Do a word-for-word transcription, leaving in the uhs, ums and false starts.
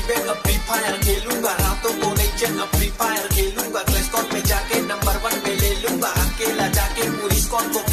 bed अब Free Fire खेलूंगा, रातों को नहीं चैन अब फ्री फायर खेलूंगा, क्लैश कॉर्ट पे जाके नंबर वन पे ले लूंगा, अकेला जाके पूरी स्क्वाड को